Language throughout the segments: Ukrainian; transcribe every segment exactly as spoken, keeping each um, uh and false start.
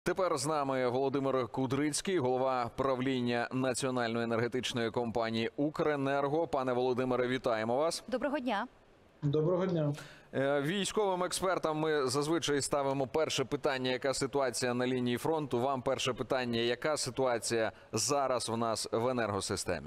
Тепер з нами Володимир Кудрицький, голова правління Національної енергетичної компанії «Укренерго». Пане Володимире, вітаємо вас. Доброго дня. Доброго дня. Військовим експертам ми зазвичай ставимо перше питання, яка ситуація на лінії фронту. Вам перше питання, яка ситуація зараз у нас в енергосистемі?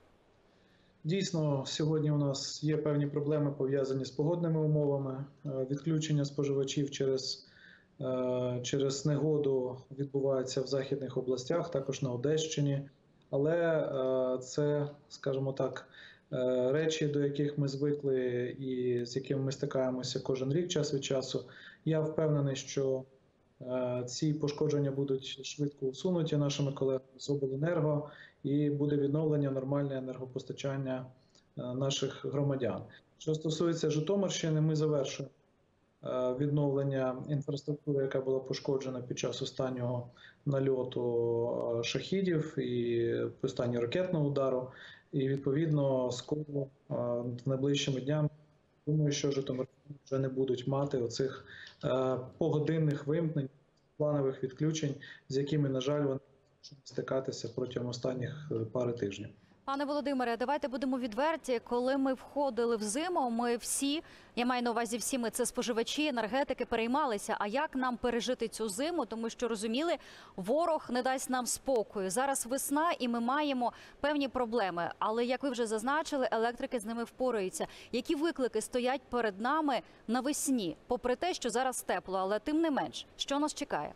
Дійсно, сьогодні у нас є певні проблеми, пов'язані з погодними умовами. Відключення споживачів через, через негоду відбувається в західних областях, також на Одещині. Але це, скажімо так, речі, до яких ми звикли і з якими ми стикаємося кожен рік час від часу. Я впевнений, що ці пошкодження будуть швидко усунуті нашими колегами з обленерго і буде відновлення нормальне енергопостачання наших громадян. Що стосується Житомирщини, ми завершуємо відновлення інфраструктури, яка була пошкоджена під час останнього нальоту шахідів і останнього ракетного удару. І, відповідно, скоро, найближчими днями, думаю, що житомиряни вже не будуть мати оцих погодинних вимкнень, планових відключень, з якими, на жаль, вони можуть стикатися протягом останніх пари тижнів. Пане Володимире, давайте будемо відверті. Коли ми входили в зиму, ми всі, я маю на увазі всі ми, це споживачі, енергетики, переймалися, а як нам пережити цю зиму, тому що розуміли, ворог не дасть нам спокою. Зараз весна і ми маємо певні проблеми, але, як ви вже зазначили, електрики з ними впораються. Які виклики стоять перед нами навесні, попри те, що зараз тепло, але тим не менш, що нас чекає?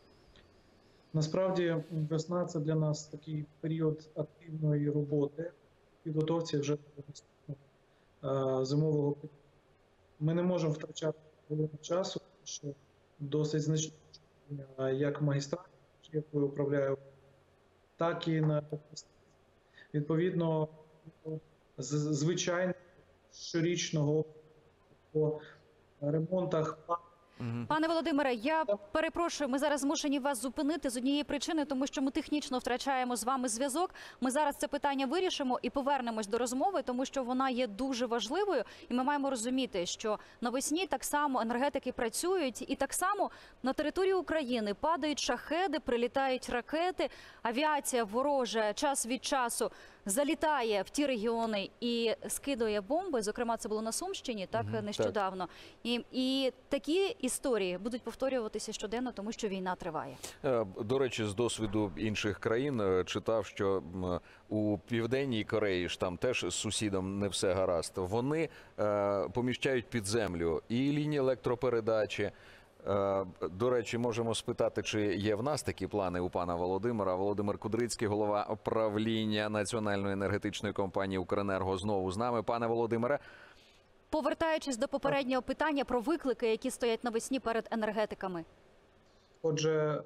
Насправді, весна – це для нас такий період активної роботи, підготовці вже до наступного зимового періоду. Ми не можемо втрачати багато часу, тому що досить значно, як магістрат, якою управляю, так і на відповідно звичайно щорічного по ремонтах. Пане Володимире, я перепрошую, ми зараз змушені вас зупинити з однієї причини, тому що ми технічно втрачаємо з вами зв'язок. Ми зараз це питання вирішимо і повернемось до розмови, тому що вона є дуже важливою. І ми маємо розуміти, що навесні так само енергетики працюють, і так само на території України падають шахеди, прилітають ракети, авіація ворожа час від часу залітає в ті регіони і скидує бомби. Зокрема, це було на Сумщині, так, угу, нещодавно. Так. І, і такі історії будуть повторюватися щоденно, тому що війна триває. До речі, з досвіду інших країн читав, що у Південній Кореї ж там теж з сусідом не все гаразд. Вони е, поміщають під землю і лінії електропередачі. До речі, можемо спитати, чи є в нас такі плани у пана Володимира. Володимир Кудрицький, голова правління Національної енергетичної компанії «Укренерго», знову з нами. Пане Володимире. Повертаючись до попереднього питання про виклики, які стоять навесні перед енергетиками. Отже,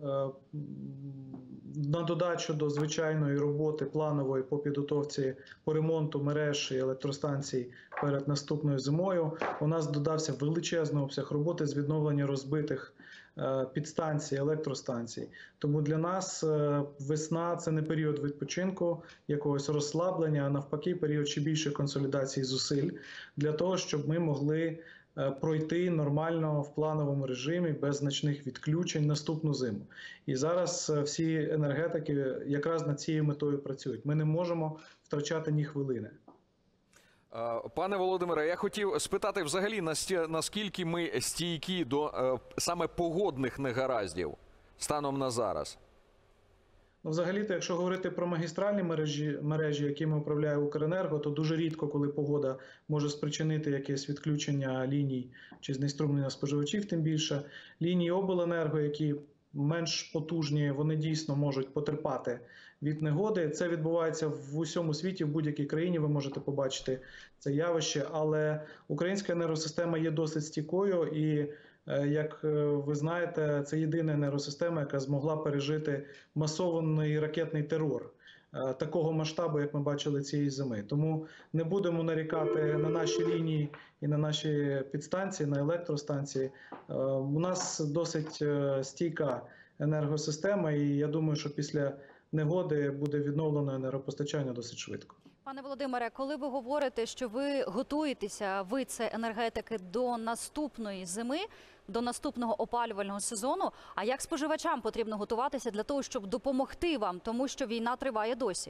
на додачу до звичайної роботи планової по підготовці, по ремонту мереж і електростанцій перед наступною зимою, у нас додався величезний обсяг роботи з відновлення розбитих підстанцій, електростанцій. Тому для нас весна – це не період відпочинку, якогось розслаблення, а навпаки період ще більшої консолідації зусиль для того, щоб ми могли пройти нормально в плановому режимі, без значних відключень наступну зиму. І зараз всі енергетики якраз над цією метою працюють. Ми не можемо втрачати ні хвилини. Пане Володимире, я хотів спитати взагалі, наскільки ми стійкі до саме погодних негараздів станом на зараз? Ну, взагалі-то, якщо говорити про магістральні мережі, мережі, якими управляє «Укренерго», то дуже рідко, коли погода може спричинити якесь відключення ліній чи знеструмлення споживачів, тим більше. Лінії обленерго, які менш потужні, вони дійсно можуть потерпати від негоди. Це відбувається в усьому світі, в будь-якій країні ви можете побачити це явище, але українська енергосистема є досить стійкою і, як ви знаєте, це єдина енергосистема, яка змогла пережити масований ракетний терор такого масштабу, як ми бачили цієї зими. Тому не будемо нарікати на наші лінії і на наші підстанції, на електростанції. У нас досить стійка енергосистема, і я думаю, що після негоди буде відновлено енергопостачання досить швидко. Пане Володимире, коли ви говорите, що ви готуєтеся, ви це енергетики, до наступної зими, до наступного опалювального сезону. А як споживачам потрібно готуватися для того, щоб допомогти вам, тому що війна триває досі?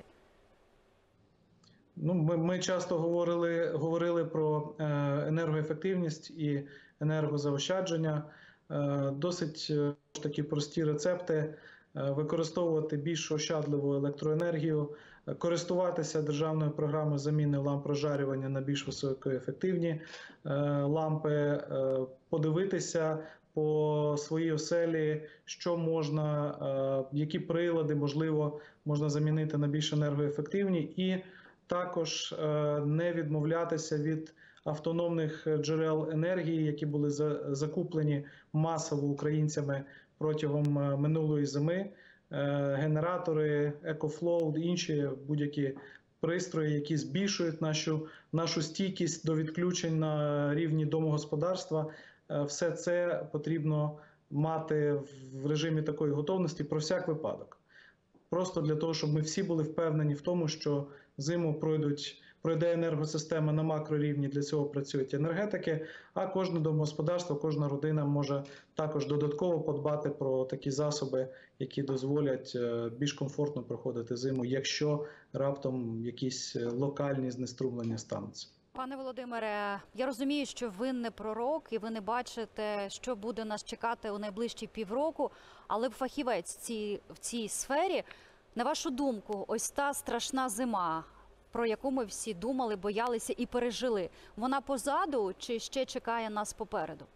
Ну, ми, ми часто говорили, говорили про е, енергоефективність і енергозаощадження. Е, досить е, такі прості рецепти. Е, використовувати більш ощадливу електроенергію, е, користуватися державною програмою заміни ламп прожарювання на більш високоефективні е, лампи, е, подивитися по своїй оселі, що можна, е, які прилади, можливо, можна замінити на більш енергоефективні, і також е, не відмовлятися від автономних джерел енергії, які були за, закуплені масово українцями протягом е, минулої зими. Е, генератори, EcoFlow, інші будь-які пристрої, які збільшують нашу, нашу стійкість до відключень на рівні домогосподарства. Е, все це потрібно мати в режимі такої готовності про всяк випадок. Просто для того, щоб ми всі були впевнені в тому, що зиму пройдуть, пройде енергосистема на макрорівні, для цього працюють енергетики, а кожне домогосподарство, кожна родина може також додатково подбати про такі засоби, які дозволять більш комфортно проходити зиму, якщо раптом якісь локальні знеструмлення стануться. Пане Володимире, я розумію, що ви не пророк і ви не бачите, що буде нас чекати у найближчі півроку, але фахівець в цій, в цій сфері, на вашу думку, ось та страшна зима, про яку ми всі думали, боялися і пережили, вона позаду чи ще чекає нас попереду?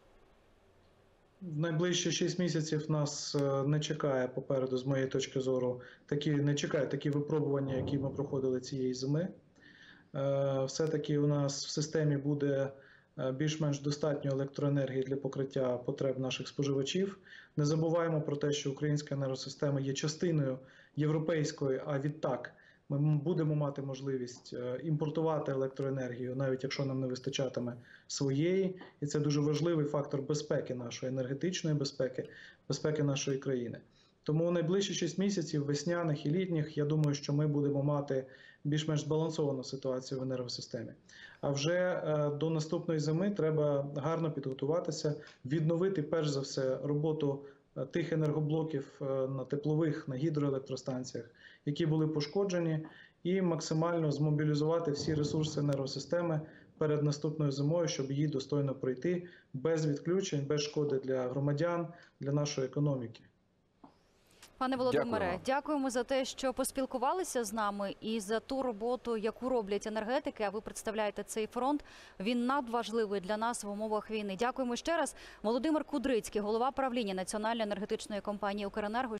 В найближчі шість місяців нас не чекає попереду, з моєї точки зору, такі, не чекає такі випробування, які ми проходили цієї зими. Все-таки у нас в системі буде більш-менш достатньо електроенергії для покриття потреб наших споживачів. Не забуваємо про те, що українська енергосистема є частиною європейської, а відтак ми будемо мати можливість імпортувати електроенергію, навіть якщо нам не вистачатиме своєї. І це дуже важливий фактор безпеки нашої, енергетичної безпеки, безпеки нашої країни. Тому у найближчі шість місяців, весняних і літніх, я думаю, що ми будемо мати більш-менш збалансовану ситуацію в енергосистемі. А вже до наступної зими треба гарно підготуватися, відновити, перш за все, роботу тих енергоблоків на теплових, на гідроелектростанціях, які були пошкоджені, і максимально змобілізувати всі ресурси енергосистеми перед наступною зимою, щоб її достойно пройти без відключень, без шкоди для громадян, для нашої економіки. Пане Володимире, Дякую. дякуємо за те, що поспілкувалися з нами і за ту роботу, яку роблять енергетики, а ви представляєте цей фронт. Він надважливий для нас в умовах війни. Дякуємо ще раз. Володимир Кудрицький, голова правління Національної енергетичної компанії «Укренерго»,